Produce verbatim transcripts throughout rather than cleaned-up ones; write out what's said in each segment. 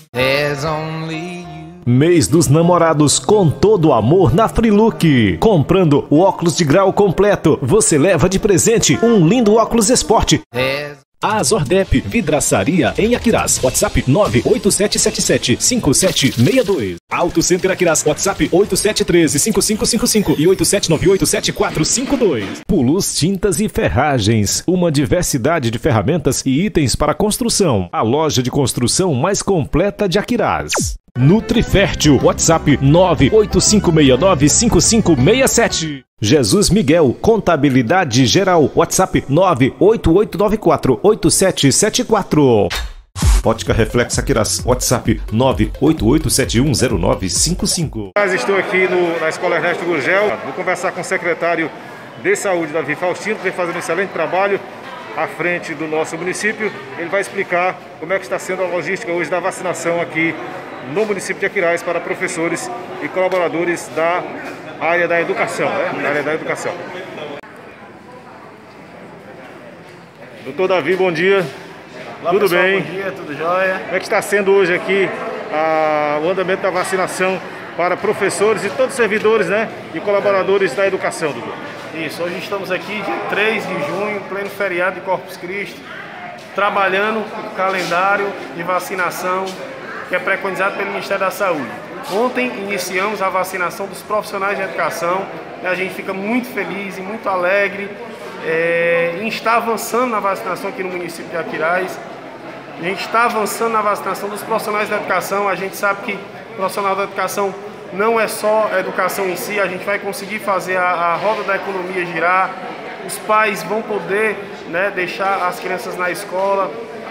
There's only you. Mês dos Namorados com todo amor na Freelook. Comprando o óculos de grau completo, você leva de presente um lindo óculos esporte. There's A Zordep Vidraçaria em Aquirás. WhatsApp nove oito sete sete sete cinco sete seis dois. Auto Center Aquirás. WhatsApp oito sete um três cinco cinco cinco cinco e oito sete nove oito sete quatro cinco dois. Pulus Tintas e Ferragens. Uma diversidade de ferramentas e itens para construção. A loja de construção mais completa de Aquirás. Nutrifértil. WhatsApp nove oito cinco seis nove cinco cinco seis sete. Jesus Miguel, Contabilidade Geral. WhatsApp nove oito oito nove quatro oito sete sete quatro. Ótica Reflex Aquirás. WhatsApp nove oito oito sete um zero nove cinco cinco. Estou aqui no, na Escola Ernesto Gurgel. Vou conversar com o secretário de Saúde, Davi Faustino, que vem fazendo um excelente trabalho à frente do nosso município. Ele vai explicar como é que está sendo a logística hoje da vacinação aqui no município de Aquirás para professores e colaboradores da área da educação, né? Da área da educação. Doutor Davi, bom dia. Olá, tudo pessoal, bem? Bom dia, tudo jóia? Como é que está sendo hoje aqui a, o andamento da vacinação para professores e todos os servidores, né, e colaboradores da educação, doutor? Isso, hoje estamos aqui dia três de junho, pleno feriado de Corpus Christi, trabalhando o calendário de vacinação que é preconizado pelo Ministério da Saúde. Ontem iniciamos a vacinação dos profissionais de educação e a gente fica muito feliz e muito alegre é, em estar avançando na vacinação aqui no município de Aquirás. A gente está avançando na vacinação dos profissionais da educação. A gente sabe que o profissional da educação não é só a educação em si, a gente vai conseguir fazer a, a roda da economia girar, os pais vão poder, né, deixar as crianças na escola,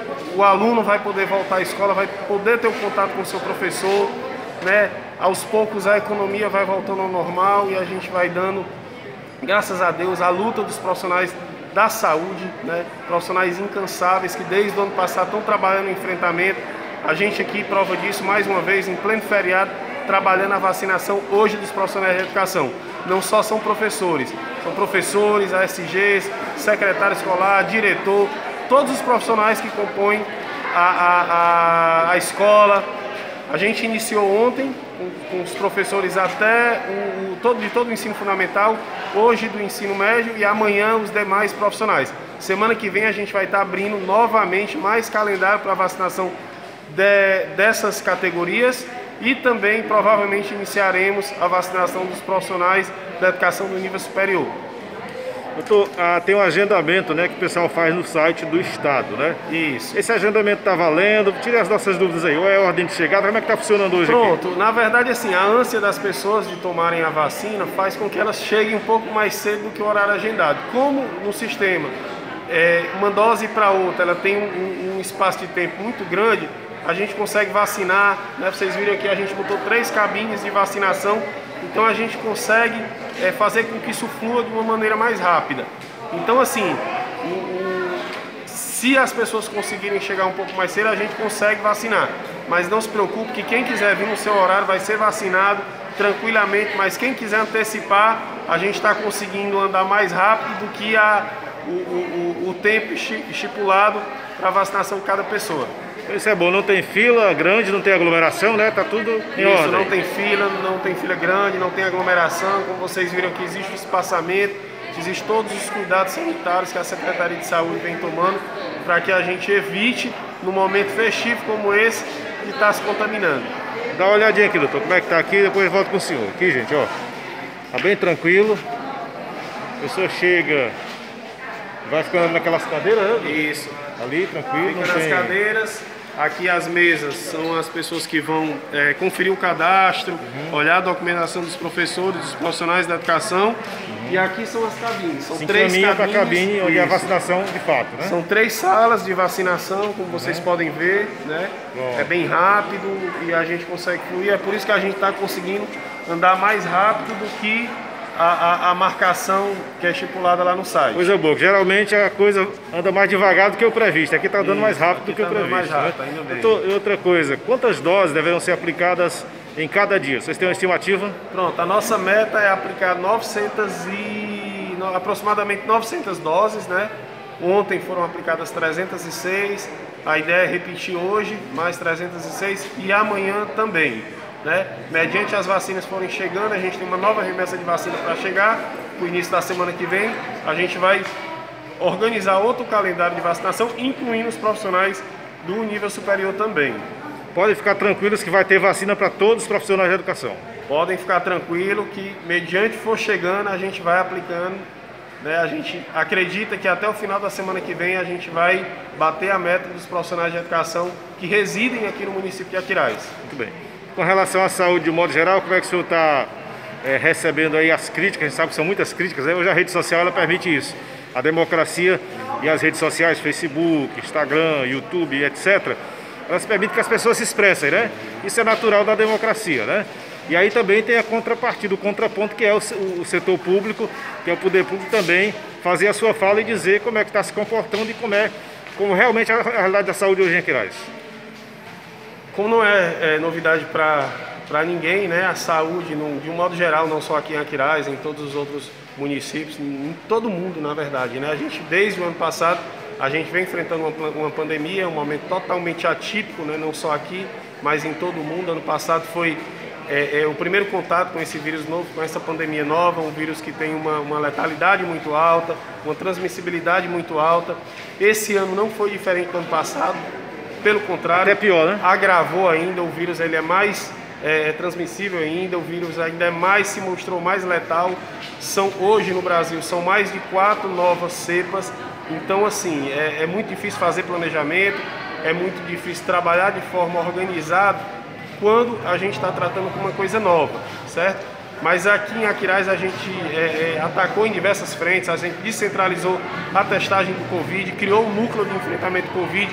o aluno vai poder voltar à escola, vai poder ter um contato com o seu professor, né? Aos poucos a economia vai voltando ao normal e a gente vai dando, graças a Deus, a luta dos profissionais da saúde, né? Profissionais incansáveis que desde o ano passado estão trabalhando no enfrentamento. A gente aqui prova disso mais uma vez em pleno feriado, trabalhando a vacinação hoje dos profissionais de educação. Não só são professores, são professores, A S Gs, secretário escolar, diretor, todos os profissionais que compõem a, a, a, a escola. A gente iniciou ontem com, com os professores até o, o, todo, de todo o ensino fundamental, hoje do ensino médio e amanhã os demais profissionais. Semana que vem a gente vai estar abrindo novamente mais calendário para vacinação de, dessas categorias e também provavelmente iniciaremos a vacinação dos profissionais da educação do nível superior. Doutor, ah, tem um agendamento, né, que o pessoal faz no site do Estado, né? Isso. Esse agendamento está valendo? Tire as nossas dúvidas aí. Ou é ordem de chegada? Como é que está funcionando hoje aqui? Pronto. Na verdade, assim, a ânsia das pessoas de tomarem a vacina faz com que elas cheguem um pouco mais cedo do que o horário agendado. Como no sistema, é, uma dose para outra, ela tem um, um espaço de tempo muito grande, a gente consegue vacinar, né? Vocês viram aqui, a gente botou três cabines de vacinação, então a gente consegue é, fazer com que isso flua de uma maneira mais rápida. Então, assim, o, o, se as pessoas conseguirem chegar um pouco mais cedo, a gente consegue vacinar. Mas não se preocupe que quem quiser vir no seu horário vai ser vacinado tranquilamente, mas quem quiser antecipar, a gente está conseguindo andar mais rápido do que a, o, o, o tempo estipulado para a vacinação de cada pessoa. Isso é bom, não tem fila grande, não tem aglomeração, né? Tá tudo em Isso, ordem. não tem fila, não tem fila grande, não tem aglomeração. Como vocês viram que existe o espaçamento, existe todos os cuidados sanitários que a Secretaria de Saúde vem tomando para que a gente evite, no momento festivo como esse, de estar se contaminando. Dá uma olhadinha aqui, doutor, como é que tá aqui, depois eu volto com o senhor. Aqui, gente, ó, tá bem tranquilo. A pessoa chega, vai ficando naquelas cadeiras, né? Isso. Ali, tranquilo. Fica não nas tem... cadeiras. Aqui as mesas são as pessoas que vão é, conferir o cadastro, uhum. olhar a documentação dos professores, dos profissionais da educação. Uhum. E aqui são as cabines. São Se três cabines. para a cabine onde é a vacinação de fato, né? São três salas de vacinação, como vocês uhum. podem ver, né? É bem rápido e a gente consegue fluir. É por isso que a gente está conseguindo andar mais rápido do que A, a, a marcação que é estipulada lá no site. Coisa boa, geralmente a coisa anda mais devagar do que o previsto. Aqui está andando Isso, mais rápido do que tá o previsto. Mais rápido, né? tá indo bem. Então, e outra coisa, quantas doses deverão ser aplicadas em cada dia? Vocês têm uma estimativa? Pronto, a nossa meta é aplicar novecentas e, aproximadamente novecentas doses, né? Ontem foram aplicadas trezentas e seis, a ideia é repetir hoje mais trezentas e seis e amanhã também, né? Mediante as vacinas forem chegando, a gente tem uma nova remessa de vacina para chegar, no início da semana que vem, a gente vai organizar outro calendário de vacinação, incluindo os profissionais do nível superior também. Podem ficar tranquilos que vai ter vacina para todos os profissionais de educação. Podem ficar tranquilos que, mediante for chegando, a gente vai aplicando, né? A gente acredita que até o final da semana que vem a gente vai bater a meta dos profissionais de educação que residem aqui no município de Aquiraz. Muito bem. Com relação à saúde de modo geral, como é que o senhor está é, recebendo aí as críticas? A gente sabe que são muitas críticas, né? Hoje a rede social ela permite isso. A democracia e as redes sociais, Facebook, Instagram, YouTube, etcétera, elas permitem que as pessoas se expressem, né? Isso é natural da democracia, né? E aí também tem a contrapartida, o contraponto, que é o, o setor público, que é o poder público também, fazer a sua fala e dizer como é que está se comportando e como é como realmente a realidade da saúde hoje em Aquiraz. Como não é, é novidade para ninguém, né? A saúde, no, de um modo geral, não só aqui em Aquiraz, em todos os outros municípios, em todo mundo, na verdade, né? A gente, desde o ano passado, a gente vem enfrentando uma, uma pandemia, um momento totalmente atípico, né? Não só aqui, mas em todo o mundo. Ano passado foi é, é, o primeiro contato com esse vírus novo, com essa pandemia nova, um vírus que tem uma, uma letalidade muito alta, uma transmissibilidade muito alta. Esse ano não foi diferente do ano passado, pelo contrário, até pior, né? Agravou ainda, o vírus ele é mais é, transmissível ainda, o vírus ainda é mais, se mostrou mais letal. São, hoje no Brasil são mais de quatro novas cepas, então assim, é, é muito difícil fazer planejamento, é muito difícil trabalhar de forma organizada quando a gente está tratando com uma coisa nova, certo? Mas aqui em Aquiraz a gente é, é, atacou em diversas frentes, a gente descentralizou a testagem do Covid, criou um núcleo de enfrentamento do Covid,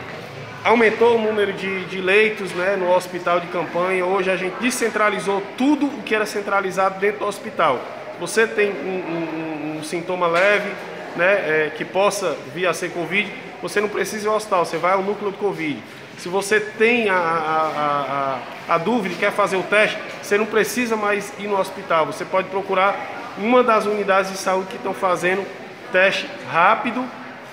aumentou o número de, de leitos, né, no hospital de campanha. Hoje a gente descentralizou tudo o que era centralizado dentro do hospital. Você tem um, um, um sintoma leve, né, é, que possa vir a ser Covid, você não precisa ir ao hospital, você vai ao núcleo do Covid. Se você tem a, a, a, a dúvida e quer fazer o teste, você não precisa mais ir no hospital. Você pode procurar uma das unidades de saúde que estão fazendo teste rápido,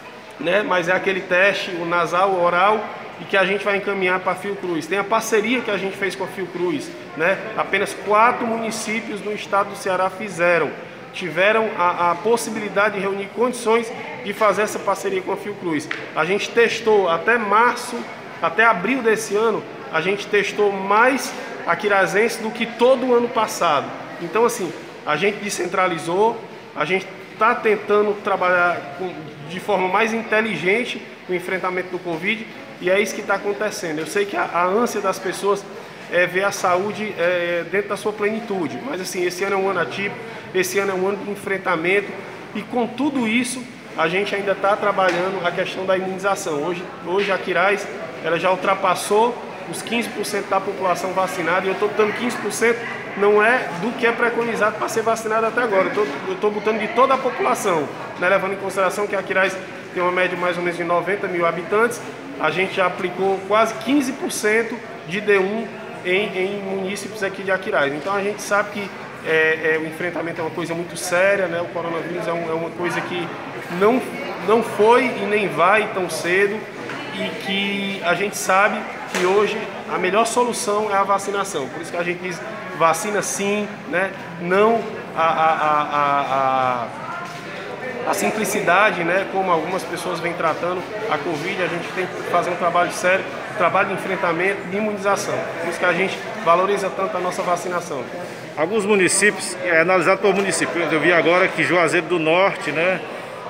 né, mas é aquele teste, o nasal, o oral, e que a gente vai encaminhar para a Fiocruz. Tem a parceria que a gente fez com a Fiocruz, né? Apenas quatro municípios no estado do Ceará fizeram, tiveram a, a possibilidade de reunir condições de fazer essa parceria com a Fiocruz. A gente testou até março, até abril desse ano, a gente testou mais aquirazenses do que todo o ano passado. Então assim, a gente descentralizou, a gente está tentando trabalhar com, de forma mais inteligente o enfrentamento do Covid, e é isso que está acontecendo. Eu sei que a, a ânsia das pessoas é ver a saúde é, dentro da sua plenitude, mas assim, esse ano é um ano atípico, esse ano é um ano de enfrentamento, e com tudo isso a gente ainda está trabalhando a questão da imunização. Hoje, hoje a Aquiraz ela já ultrapassou os quinze por cento da população vacinada, e eu estou botando quinze por cento não é do que é preconizado para ser vacinado até agora, eu estou botando de toda a população, né, levando em consideração que a Aquiraz tem uma média mais ou menos de noventa mil habitantes, a gente já aplicou quase quinze por cento de D um em, em municípios aqui de Aquiraz. Então a gente sabe que é, é, o enfrentamento é uma coisa muito séria, né? O coronavírus é, um, é uma coisa que não, não foi e nem vai tão cedo, e que a gente sabe que hoje a melhor solução é a vacinação. Por isso que a gente diz vacina sim, né? Não a, a, a, a, a simplicidade, né? Como algumas pessoas vêm tratando a Covid. A gente tem que fazer um trabalho sério, trabalho de enfrentamento, de imunização. Por isso que a gente valoriza tanto a nossa vacinação. Alguns municípios, é analisado por município, eu vi agora que Juazeiro do Norte, né?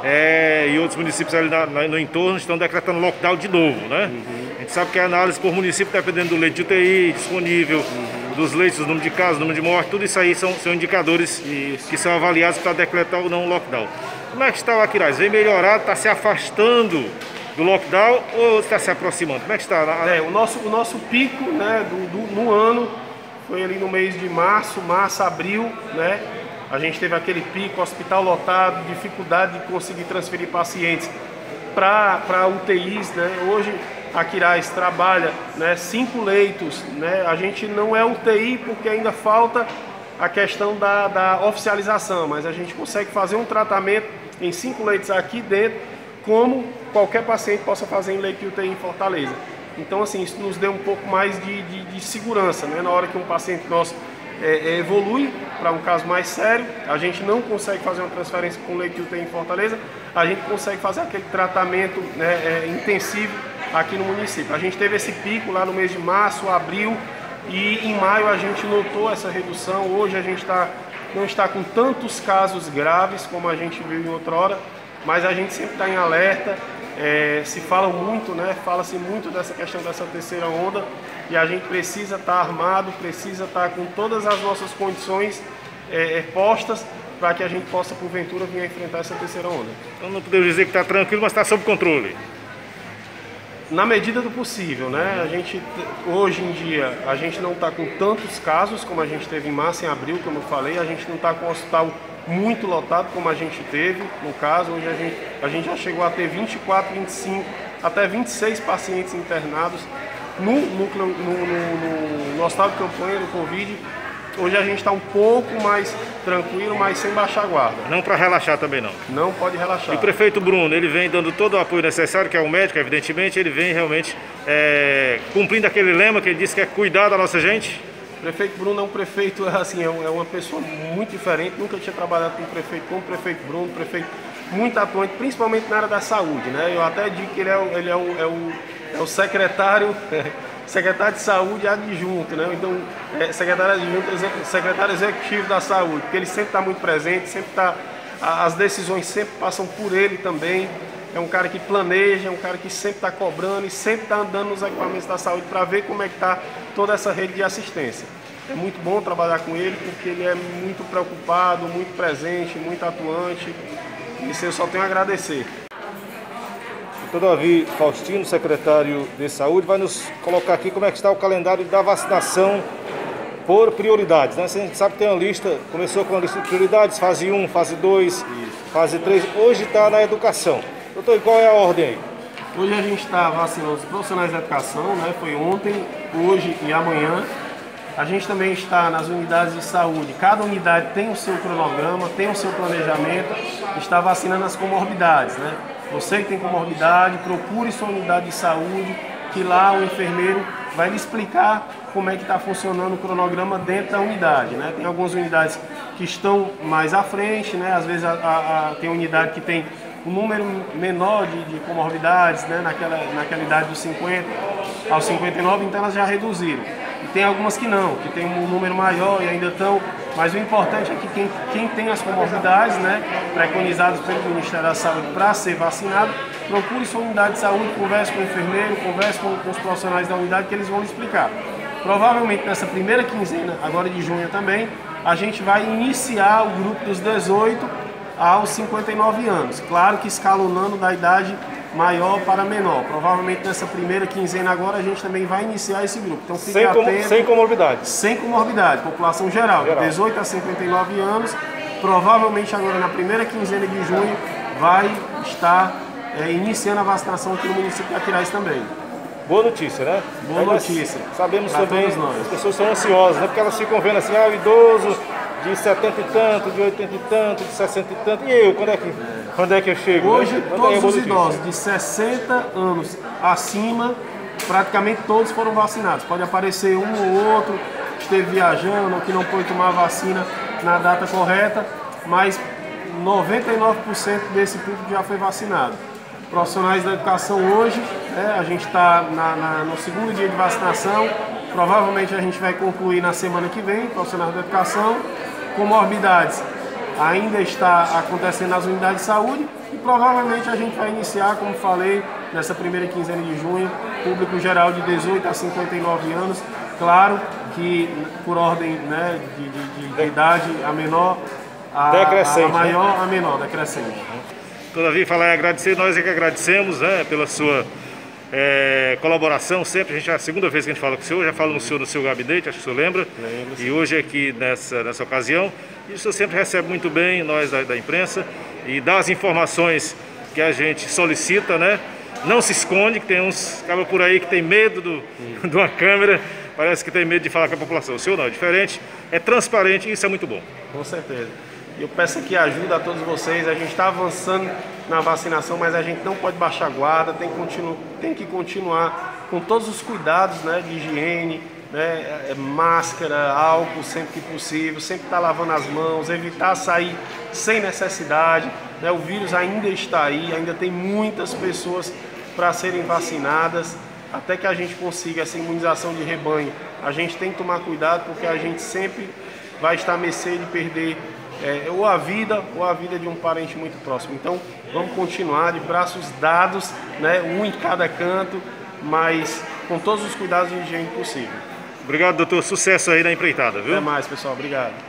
É, e outros municípios ali na, na, no entorno estão decretando lockdown de novo, né? Uhum. A gente sabe que a análise por município, dependendo do leito de U T I disponível, uhum, dos leitos, do número de casos, do número de mortes, tudo isso aí são, são indicadores isso, que são avaliados para decretar ou não o lockdown. Como é que está o Aquiraz? Vem melhorado, está se afastando do lockdown ou está se aproximando? Como é que está? É, o nosso, o nosso pico, né, do, do, no ano foi ali no mês de março, março, abril, né? A gente teve aquele pico, hospital lotado, dificuldade de conseguir transferir pacientes para U T Is, né? Hoje a Aquiraz trabalha, né, cinco leitos, né? A gente não é U T I porque ainda falta a questão da, da oficialização, mas a gente consegue fazer um tratamento em cinco leitos aqui dentro como qualquer paciente possa fazer em leito de U T I em Fortaleza. Então, assim, isso nos deu um pouco mais de, de, de segurança, né? Na hora que um paciente nosso é, é, evolui para um caso mais sério, a gente não consegue fazer uma transferência com leito de U T I em Fortaleza, a gente consegue fazer aquele tratamento, né, é, intensivo aqui no município. A gente teve esse pico lá no mês de março, abril, e em maio a gente notou essa redução. Hoje a gente tá, não está com tantos casos graves como a gente viu em outra hora, mas a gente sempre está em alerta. É, se fala muito, né? Fala-se muito dessa questão dessa terceira onda e a gente precisa estar armado, precisa estar com todas as nossas condições é, postas para que a gente possa, porventura, vir a enfrentar essa terceira onda. Então não podemos dizer que está tranquilo, mas está sob controle. Na medida do possível, né? A gente, hoje em dia, a gente não está com tantos casos como a gente teve em março e abril, como eu falei, a gente não está com o hospital muito lotado como a gente teve, no caso, hoje a gente, a gente já chegou a ter vinte e quatro, vinte e cinco, até vinte e seis pacientes internados no, núcleo, no, no, no hospital de campanha do Covid. Hoje a gente está um pouco mais tranquilo, mas sem baixar a guarda. Não para relaxar também não. Não pode relaxar. E o prefeito Bruno, ele vem dando todo o apoio necessário, que é o médico, evidentemente, ele vem realmente é, cumprindo aquele lema que ele disse que é cuidar da nossa gente. O prefeito Bruno é um prefeito, assim, é uma pessoa muito diferente, nunca tinha trabalhado com um prefeito como o prefeito Bruno, um prefeito muito atuante, principalmente na área da saúde, né? Eu até digo que ele é o, ele é o, é o, é o secretário, secretário de saúde adjunto, né? Então, é, secretário adjunto, secretário executivo da saúde, porque ele sempre está muito presente, sempre está, as decisões sempre passam por ele também. É um cara que planeja, é um cara que sempre está cobrando e sempre está andando nos equipamentos da saúde para ver como é que está toda essa rede de assistência. É muito bom trabalhar com ele porque ele é muito preocupado, muito presente, muito atuante. Isso eu só tenho a agradecer. doutor Davi Faustino, secretário de Saúde, vai nos colocar aqui como é que está o calendário da vacinação por prioridades, né? A gente sabe que tem uma lista, começou com uma lista de prioridades, fase um, fase dois, fase três, hoje está na educação. Doutor, qual é a ordem aí? Hoje a gente está vacinando os profissionais da educação, né? Foi ontem, hoje e amanhã. A gente também está nas unidades de saúde. Cada unidade tem o seu cronograma, tem o seu planejamento. Está vacinando as comorbidades, né? Você que tem comorbidade, procure sua unidade de saúde, que lá o enfermeiro vai lhe explicar como é que está funcionando o cronograma dentro da unidade, né? Tem algumas unidades que estão mais à frente, né? Às vezes a, a, a, tem unidade que tem um número menor de, de comorbidades, né? naquela, naquela idade dos cinquenta aos cinquenta e nove, então elas já reduziram. E tem algumas que não, que tem um número maior e ainda estão, mas o importante é que quem, quem tem as comorbidades, né, preconizadas pelo Ministério da Saúde para ser vacinado, procure sua unidade de saúde, converse com o enfermeiro, converse com, com os profissionais da unidade que eles vão lhe explicar. Provavelmente nessa primeira quinzena, agora de junho também, a gente vai iniciar o grupo dos dezoito aos cinquenta e nove anos. Claro que escalonando da idade maior para menor. Provavelmente nessa primeira quinzena agora a gente também vai iniciar esse grupo. Então fique sem, com, atento. sem comorbidade. Sem comorbidade, população geral, geral, de dezoito a cinquenta e nove anos. Provavelmente agora na primeira quinzena de junho vai estar é, iniciando a vacinação aqui no município de Aquiraz também. Boa notícia, né? Boa notícia. Sabemos também, as pessoas são ansiosas, né? Porque elas ficam vendo assim, ah, o idoso de setenta e tanto, de oitenta e tanto, de sessenta e tanto, e eu, quando é que, quando é que eu chego? Hoje, né? todos os idosos de sessenta anos acima, praticamente todos foram vacinados. Pode aparecer um ou outro que esteve viajando ou que não pôde tomar a vacina na data correta, mas noventa e nove por cento desse público já foi vacinado. Profissionais da educação hoje, né, a gente está no segundo dia de vacinação, provavelmente a gente vai concluir na semana que vem, profissionais da educação. Comorbidades ainda está acontecendo nas unidades de saúde e provavelmente a gente vai iniciar, como falei, nessa primeira quinzena de junho, público geral de dezoito a cinquenta e nove anos, claro que por ordem, né, de, de, de idade a menor, a, a maior a menor, decrescente. Todavia, falar e agradecer, nós é que agradecemos, né, pela sua é, colaboração sempre. A gente, é a segunda vez que a gente fala com o senhor, já falo no senhor no seu gabinete, acho que o senhor lembra. Lembro, e hoje aqui nessa, nessa ocasião, e o senhor sempre recebe muito bem nós da, da imprensa e dá as informações que a gente solicita, né? Não se esconde, que tem uns cabos por aí que tem medo do, de uma câmera, parece que tem medo de falar com a população. O senhor não, é diferente, é transparente e isso é muito bom. Com certeza. Eu peço aqui ajuda a todos vocês. A gente está avançando na vacinação, mas a gente não pode baixar a guarda, tem que, continu tem que continuar com todos os cuidados, né, de higiene, né, máscara, álcool sempre que possível, sempre estar lavando as mãos, evitar sair sem necessidade, né, o vírus ainda está aí, ainda tem muitas pessoas para serem vacinadas, até que a gente consiga essa imunização de rebanho. A gente tem que tomar cuidado porque a gente sempre vai estar à mercê de perder é, ou a vida ou a vida de um parente muito próximo. Então vamos continuar de braços dados, né, um em cada canto, mas com todos os cuidados de higiene possível. Obrigado, doutor. Sucesso aí na empreitada, viu? Até mais, pessoal. Obrigado.